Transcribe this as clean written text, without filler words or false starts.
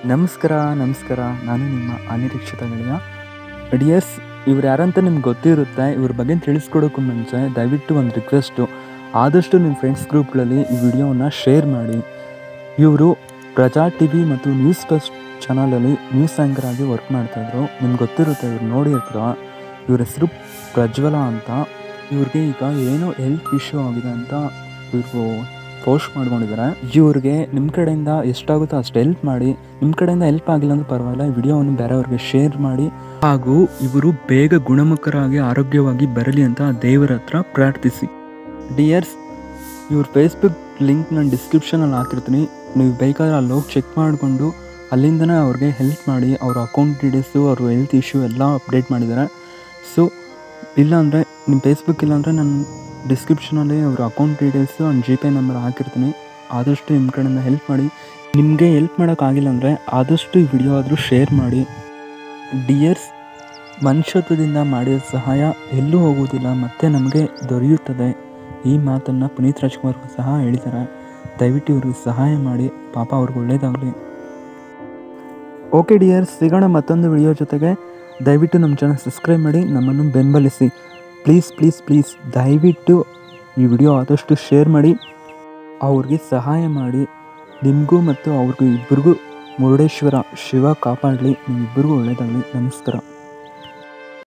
ನಮಸ್ಕಾರ. ನಾನು ನಿಮ್ಮ ಅನಿರೀಕ್ಷಿತ ಗೆಳೆಯ. ಡಿಯರ್ಸ್, ಇವ್ರು ಯಾರಂತ ನಿಮ್ಗೆ ಗೊತ್ತಿರುತ್ತೆ. ಇವ್ರ ಬಗ್ಗೆ ತಿಳಿಸ್ಕೊಡೋಕ್ಕೂ ಮುಂಚೆ ದಯವಿಟ್ಟು ಒಂದು ರಿಕ್ವೆಸ್ಟು, ಆದಷ್ಟು ನಿಮ್ಮ ಫ್ರೆಂಡ್ಸ್ ಗ್ರೂಪ್ಗಳಲ್ಲಿ ಈ ವಿಡಿಯೋವನ್ನು ಶೇರ್ ಮಾಡಿ. ಇವರು ಪ್ರಜಾ ಟಿವಿ ಮತ್ತು ನ್ಯೂಸ್ ಫಸ್ಟ್ ಚಾನಲಲ್ಲಿ ನ್ಯೂಸ್ ಆ್ಯಂಕರ್ ಆಗಿ ವರ್ಕ್ ಮಾಡ್ತಾಯಿದ್ರು. ನಿಮ್ಗೆ ಗೊತ್ತಿರುತ್ತೆ, ಇವ್ರು ನೋಡಿರ್ತೀರ. ಇವ್ರ ಹೆಸರು ಪ್ರಜ್ವಲ ಅಂತ. ಇವ್ರಿಗೆ ಈಗ ಏನೋ ಹೆಲ್ತ್ ಇಶ್ಯೂ ಆಗಿದೆ ಅಂತ ಇವರು ಪೋಸ್ಟ್ ಮಾಡ್ಕೊಂಡಿದ್ದಾರೆ. ಇವ್ರಿಗೆ ನಿಮ್ಮ ಕಡೆಯಿಂದ ಎಷ್ಟಾಗುತ್ತೋ ಅಷ್ಟು ಹೆಲ್ಪ್ ಮಾಡಿ. ನಿಮ್ಮ ಕಡೆಯಿಂದ ಹೆಲ್ಪ್ ಆಗಿಲ್ಲ ಅಂದ್ರೆ ಪರವಾಗಿಲ್ಲ, ಈ ವಿಡಿಯೋವನ್ನು ಬೇರೆಯವ್ರಿಗೆ ಶೇರ್ ಮಾಡಿ. ಹಾಗೂ ಇವರು ಬೇಗ ಗುಣಮುಖರಾಗಿ ಆರೋಗ್ಯವಾಗಿ ಬರಲಿ ಅಂತ ದೇವರ ಹತ್ರ ಪ್ರಾರ್ಥಿಸಿ. ಡಿಯರ್ಸ್, ಇವ್ರ ಫೇಸ್ಬುಕ್ ಲಿಂಕ್ ನಾನು ಡಿಸ್ಕ್ರಿಪ್ಷನಲ್ಲಿ ಹಾಕಿರ್ತೀನಿ. ನೀವು ಬೇಕಾದರೆ ಅಲ್ಲಿ ಹೋಗಿ ಚೆಕ್ ಮಾಡಿಕೊಂಡು ಅಲ್ಲಿಂದನೇ ಅವ್ರಿಗೆ ಹೆಲ್ಪ್ ಮಾಡಿ. ಅವ್ರ ಅಕೌಂಟ್ ಡೀಟೇಲ್ಸು, ಅವ್ರ ಹೆಲ್ತ್ ಇಶ್ಯೂ ಎಲ್ಲ ಅಪ್ಡೇಟ್ ಮಾಡಿದ್ದಾರೆ. ಸೊ ಇಲ್ಲಾಂದರೆ ನಿಮ್ಮ ಫೇಸ್ಬುಕ್ ಇಲ್ಲಾಂದರೆ ನಾನು ಡಿಸ್ಕ್ರಿಪ್ಷನಲ್ಲಿ ಅವ್ರ account details and GPay number ಹಾಕಿರ್ತೀನಿ. ಆದಷ್ಟು ನಿಮ್ಮ ಕಡೆಯಿಂದ ಹೆಲ್ಪ್ ಮಾಡಿ. ನಿಮಗೆ ಹೆಲ್ಪ್ ಮಾಡೋಕ್ಕಾಗಿಲ್ಲ ಅಂದರೆ ಆದಷ್ಟು ಈ ವಿಡಿಯೋ ಆದರೂ ಶೇರ್ ಮಾಡಿ. ಡಿಯರ್ಸ್, ಮನುಷ್ಯತ್ವದಿಂದ ಮಾಡಿದ ಸಹಾಯ ಎಲ್ಲೂ ಹೋಗುವುದಿಲ್ಲ, ಮತ್ತೆ ನಮಗೆ ದೊರೆಯುತ್ತದೆ. ಈ ಮಾತನ್ನು ಪುನೀತ್ ರಾಜ್ಕುಮಾರ್ ಸಹ ಹೇಳಿದ್ದಾರೆ. ದಯವಿಟ್ಟು ಇವ್ರಿಗೆ ಸಹಾಯ ಮಾಡಿ, ಪಾಪ ಅವ್ರಿಗೆ ಒಳ್ಳೆಯದಾಗಲಿ. ಓಕೆ ಡಿಯರ್ಸ್, ಸಿಗೋಣ ಮತ್ತೊಂದು ವಿಡಿಯೋ ಜೊತೆಗೆ. ದಯವಿಟ್ಟು ನಮ್ಮ ಚಾನಲ್ ಸಬ್ಸ್ಕ್ರೈಬ್ ಮಾಡಿ, ನಮ್ಮನ್ನು ಬೆಂಬಲಿಸಿ. ಪ್ಲೀಸ್ ದಯವಿಟ್ಟು ಈ ವಿಡಿಯೋ ಆದಷ್ಟು ಶೇರ್ ಮಾಡಿ, ಅವ್ರಿಗೆ ಸಹಾಯ ಮಾಡಿ. ನಿಮಗೂ ಮತ್ತು ಅವ್ರಿಗೂ ಇಬ್ಬರಿಗೂ ಮುರುಡೇಶ್ವರ ಶಿವ ಕಾಪಾಡಲಿ. ನಿಮ್ಮಿಬ್ಬರಿಗೂ ಒಳ್ಳೆಯದಾಗಲಿ. ನಮಸ್ಕಾರ.